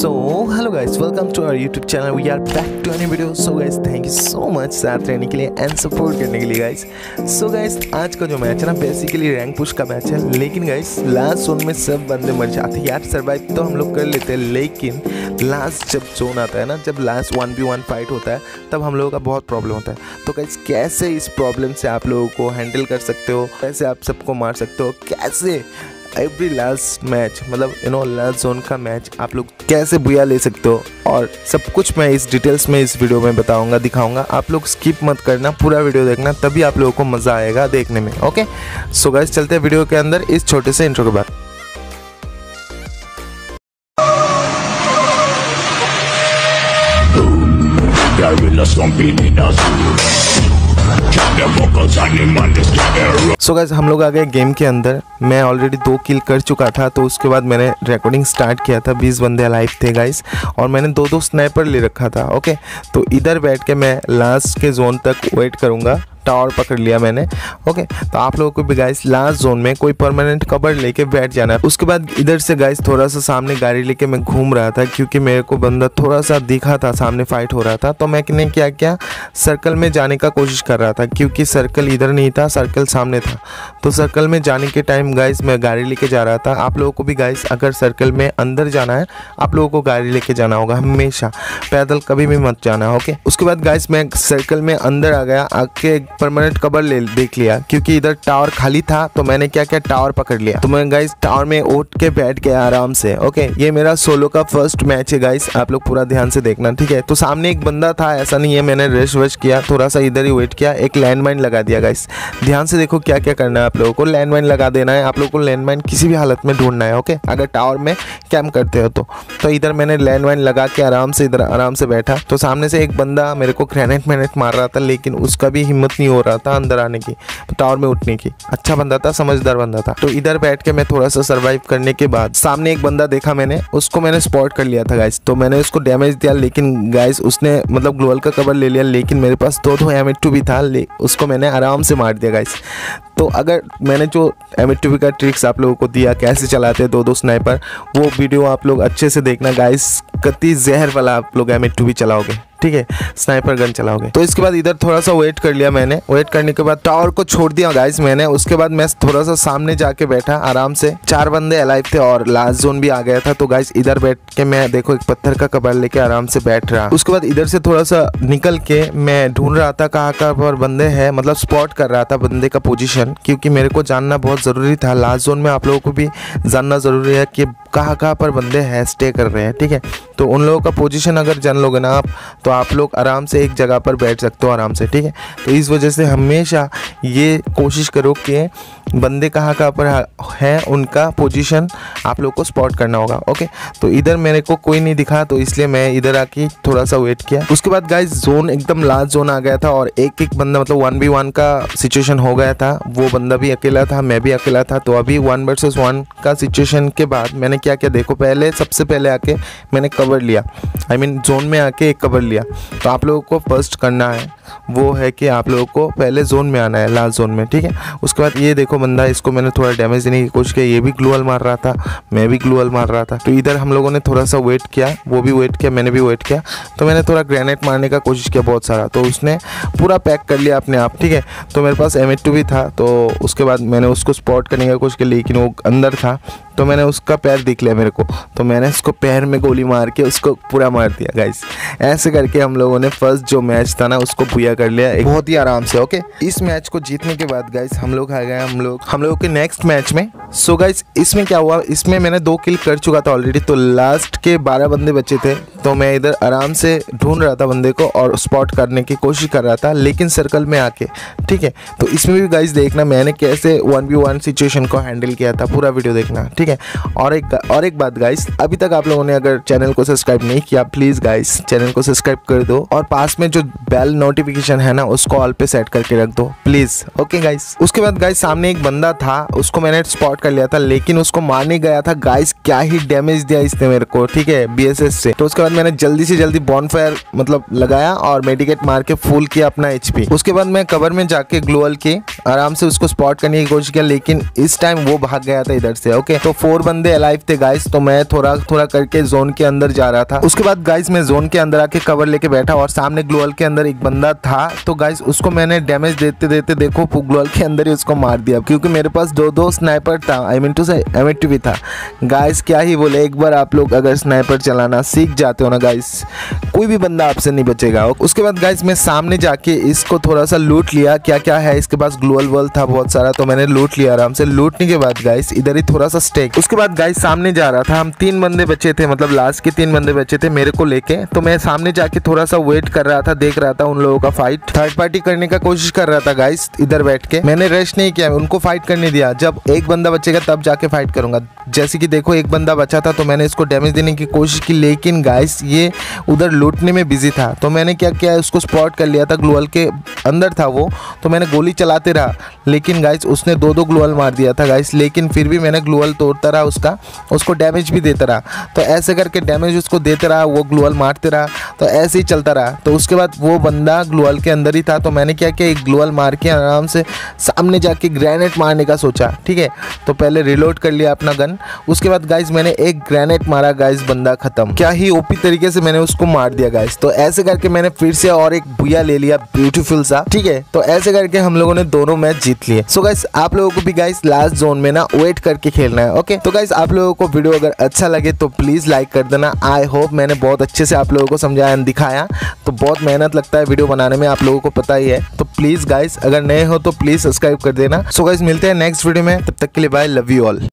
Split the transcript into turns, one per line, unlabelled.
So hello guys, welcome to our YouTube channel. We are back to a new video. So guys, thank you so much साथ रहने के लिए and support करने के लिए guys. So guys, आज का जो मैच है ना बेसिकली रैंक पुश का मैच है, लेकिन guys लास्ट जोन में सब बंदे मर जाते हैं यार. सर्वाइव तो हम लोग कर लेते हैं, लेकिन लास्ट जब जोन आता है ना, जब लास्ट 1v1 फाइट होता है, तब हम लोगों का बहुत प्रॉब्लम होता है. तो गाइस कैसे इस प्रॉब्लम से आप लोगों को हैंडल कर सकते हो, कैसे आप सबको मार सकते हो, कैसे एवरी लास्ट मैच मतलब लास्ट जोन का मैच आप लोग कैसे बुया ले सकते हो, और सब कुछ मैं इस डिटेल्स में इस वीडियो में बताऊंगा, दिखाऊंगा. आप लोग स्किप मत करना, पूरा वीडियो देखना, तभी आप लोगों को मज़ा आएगा देखने में. ओके, सो गाइस चलते हैं वीडियो के अंदर इस छोटे से इंट्रो के बाद. सो गाइस हम लोग आ गए गेम के अंदर. मैं ऑलरेडी 2 किल कर चुका था, तो उसके बाद मैंने रिकॉर्डिंग स्टार्ट किया था. 20 बंदे अलाइव थे गाइस, और मैंने 2 स्नाइपर ले रखा था. ओके, तो इधर बैठ के मैं लास्ट के जोन तक वेट करूँगा. टावर पकड़ लिया मैंने. ओके, तो आप लोगों को भी गाइस लास्ट जोन में कोई परमानेंट कवर लेके बैठ जाना है. उसके बाद इधर से गाइस थोड़ा सा सामने गाड़ी लेके मैं घूम रहा था, क्योंकि मेरे को बंदा थोड़ा सा दिखा था, सामने फाइट हो रहा था. तो मैंने क्या किया, सर्कल में जाने का कोशिश कर रहा था, क्योंकि सर्कल इधर नहीं था, सर्कल सामने था. तो सर्कल में जाने के टाइम गाइस मैं गाड़ी लेके जा रहा था. आप लोगों को भी गाइस अगर सर्कल में अंदर जाना है, आप लोगों को गाड़ी लेके जाना होगा, हमेशा पैदल कभी भी मत जाना. ओके, उसके बाद गाइस मैं सर्कल में अंदर आ गया, आके परमानेंट कवर देख लिया, क्योंकि इधर टावर खाली था. तो मैंने क्या किया, टावर पकड़ लिया. तो मैं गाइस टावर में उठ के बैठ गया आराम से. ओके, ये मेरा सोलो का फर्स्ट मैच है गाइस, आप लोग पूरा ध्यान से देखना, ठीक है. तो सामने एक बंदा था, ऐसा नहीं है मैंने रश वश किया, थोड़ा सा इधर ही वेट किया, एक लैंडमाइन लगा दिया गाइस. ध्यान से देखो क्या क्या करना है आप लोगों को. लैंडमाइन लगा देना है, आप लोगों को लैंडमाइन किसी भी हालत में ढूंढना है. ओके, अगर टावर में कैंप करते हो तो इधर मैंने लैंडमाइन लगा के आराम से इधर आराम से बैठा. तो सामने से एक बंदा मेरे को ग्रेनेड मार रहा था, लेकिन उसका भी हिम्मत नहीं हो रहा था अंदर आने की, टावर में उठने की. अच्छा बंदा था, समझदार बंदा था. तो इधर बैठ के मैं थोड़ा सा सर्वाइव करने के बाद सामने एक बंदा देखा मैंने, उसको मैंने स्पॉट कर लिया था गाइस. तो मैंने उसको डैमेज दिया, लेकिन गाइस उसने मतलब ग्लोअल का कवर ले लिया, लेकिन मेरे पास 2 M82 भी था, उसको मैंने आराम से मार दिया गाइस. तो अगर मैंने जो M82 का ट्रिक्स आप लोगों को दिया, कैसे चलाते हैं 2 स्नाइपर, वो वीडियो आप लोग अच्छे से देखना गाइस. कति जहर वाला आप लोग M82 भी चलाओगे, ठीक है, स्नाइपर गन चलाओगे. तो इसके बाद इधर थोड़ा सा वेट कर लिया मैंने. वेट करने के बाद टावर को छोड़ दिया गाइस मैंने. उसके बाद मैं थोड़ा सा सामने जाके बैठा आराम से. 4 बंदे अलाइव थे और लास्ट जोन भी आ गया था. तो गाइस इधर बैठ के मैं देखो एक पत्थर का कवर लेके आराम से बैठ रहा. उसके बाद इधर से थोड़ा सा निकल के मैं ढूंढ रहा था कहाँ पर बंदे हैं, मतलब स्पॉट कर रहा था बंदे का पोजीशन, क्योंकि मेरे को जानना बहुत ज़रूरी था. लास्ट जोन में आप लोगों को भी जानना ज़रूरी है कि कहाँ पर बंदे हैं स्टे कर रहे हैं, ठीक है. तो उन लोगों का पोजीशन अगर जान लोगे ना आप, तो आप लोग आराम से एक जगह पर बैठ सकते हो आराम से, ठीक है. तो इस वजह से हमेशा ये कोशिश करो कि बंदे कहाँ पर है, उनका पोजीशन आप लोग को स्पॉट करना होगा. ओके, तो इधर मेरे को कोई नहीं दिखा, तो इसलिए मैं इधर आके थोड़ा सा वेट किया. उसके बाद गाइस जोन एकदम लास्ट जोन आ गया था, और एक बंदा मतलब 1v1 का सिचुएशन हो गया था. वो बंदा भी अकेला था, मैं भी अकेला था. तो अभी 1 vs 1 का सिचुएशन के बाद मैंने क्या किया देखो, सबसे पहले आके मैंने कवर लिया, आई मीन जोन में आके एक कवर लिया. तो आप लोगों को फर्स्ट करना है वो है कि आप लोगों को पहले जोन में आना है, लास्ट जोन में, ठीक है. उसके बाद ये देखो बंदा, इसको मैंने थोड़ा डैमेज देने की कोशिश की, ये भी ग्लूअल मार रहा था, मैं भी ग्लूअल मार रहा था. तो इधर हम लोगों ने थोड़ा सा वेट किया, वो भी वेट किया, मैंने भी वेट किया. तो मैंने थोड़ा ग्रेनेड मारने का कोशिश किया बहुत सारा, तो उसने पूरा पैक कर लिया अपने आप, ठीक है. तो मेरे पास M82 भी था. तो उसके बाद मैंने उसको स्पॉट करने की कोशिश की, लेकिन वो अंदर था. तो मैंने उसका पैर दिख लिया मेरे को, तो मैंने उसको पैर में गोली मार के उसको पूरा मार दिया गाइस. ऐसे करके हम लोगों ने फर्स्ट जो मैच था ना उसको पूरा कर लिया बहुत ही आराम से. ओके, इस मैच को जीतने के बाद गाइस हम लोग आ गए हम लोग के नेक्स्ट मैच में. सो गाइस इसमें क्या हुआ, इसमें मैंने 2 किल कर चुका था ऑलरेडी. तो लास्ट के 12 बंदे बचे थे. तो मैं इधर आराम से ढूंढ रहा था बंदे को और स्पॉट करने की कोशिश कर रहा था, लेकिन सर्कल में आके, ठीक है. तो इसमें भी गाइस देखना मैंने कैसे 1v1 सिचुएशन को हैंडल किया था, पूरा वीडियो देखना, ठीक है. और एक बात गाइस, अभी तक आप लोगों ने अगर चैनल को सब्सक्राइब नहीं किया, प्लीज़ गाइस चैनल को सब्सक्राइब कर दो, और पास में जो बेल नोटिफिकेशन है ना उसको ऑल पे सेट करके रख दो प्लीज़. ओके गाइस, उसके बाद गाइस सामने एक बंदा था, उसको मैंने स्पॉट कर लिया था, लेकिन उसको मारने गया था गाइस. क्या ही डैमेज दिया इसने मेरे को, ठीक है, BSS से. तो उसके बाद मैंने जल्दी से जल्दी बॉनफायर मतलब लगाया और मेडिकेट मार के फुल किया अपना एचपी। उसके बाद मैं कवर में जाके ग्लोअल के आराम से उसको स्पॉट करने की कोशिश किया, लेकिन इस टाइम वो भाग गया था इधर से। ओके, तो 4 बंदे अलाइव थे गाइस, तो मैं थोड़ा थोड़ा करके जोन के अंदर जा रहा था। उसके बाद गाइस मैं जोन के अंदर आके कवर लेके बैठा और सामने ग्लोअल के अंदर एक बंदा था। तो गाइस उसको मैंने डैमेज देते देते देखो ग्लोअल के अंदर ही उसको मार दिया, क्योंकि मेरे पास दो स्नाइपर था। आई मीन टू से M82 भी था गाइस। क्या ही बोले, एक बार आप लोग अगर स्नाइपर चलाना सीख जाते हो ना गाइस, कोई भी बंदा आपसे नहीं बचेगा। उसके बाद गाइस मैं सामने जाके इसको थोड़ा सा लूट लिया। क्या क्या है इसके पास, ग्लोअल वॉल था बहुत सारा, तो मैंने लूट लिया आराम से। लूटने के बाद गाइस इधर ही थोड़ा सा स्टेक। उसके बाद गाइस सामने जा रहा था, हम 3 बंदे बचे थे, मतलब लास्ट के 3 बंदे बचे थे मेरे को लेके। तो मैं सामने जाके थोड़ा सा वेट कर रहा था, देख रहा था उन लोगों का फाइट, थर्ड पार्टी करने का कोशिश कर रहा था गाइस। इधर बैठ के मैंने रश नहीं किया, उनको फाइट करने दिया। जब एक बंदा बचेगा तब जाके फाइट करूंगा। जैसे कि देखो एक बंदा बचा था, तो मैंने इसको डैमेज देने की कोशिश की, लेकिन गाइस ये उधर लूटने में बिजी था। तो मैंने क्या किया, उसको स्पॉट कर लिया था, ग्लोअल के अंदर था वो। तो मैंने गोली चलाते रहा, लेकिन गाइस उसने 2 ग्लोअल मार दिया था गाइस। लेकिन फिर भी मैंने ग्लोअल तोड़ता रहा उसको डैमेज भी देता रहा। तो ऐसे करके डैमेज उसको देते रहा, वो ग्लोअल मारते रहा, तो ऐसे ही चलता रहा। तो उसके बाद वो बंदा ग्लोअल के अंदर ही था। तो मैंने क्या किया, एक ग्लोअल मार के आराम से सामने जाके ग्रेनेड मारने का सोचा। ठीक है, तो पहले रिलोड कर लिया अपना गन। उसके बाद गाइस मैंने एक ग्रेनेड मारा गाइस, बंदा खत्म। क्या ही ओपी तरीके से मैंने उसको मार दिया गाइस। तो ऐसे करके मैंने फिर से और एक बुया ले लिया ब्यूटीफुल सा। ठीक है, तो ऐसे करके हम लोगों ने दोनों मैच जीत लिए। सो गाइस आप लोगों को भी गाइस लास्ट जोन में ना वेट करके खेलना है। ओके, तो गाइस आप लोगों को वीडियो अगर अच्छा लगे तो प्लीज लाइक कर देना। आई होप मैंने बहुत अच्छे से आप लोगों को समझाया एंड दिखाया। तो बहुत मेहनत लगता है वीडियो बनाने में, आप लोगों को पता ही है। तो प्लीज गाइस अगर नए हो तो प्लीज सब्सक्राइब कर देना। सो गाइस मिलते हैं नेक्स्ट वीडियो में, तब तक के लिए बाय, लव यू ऑल।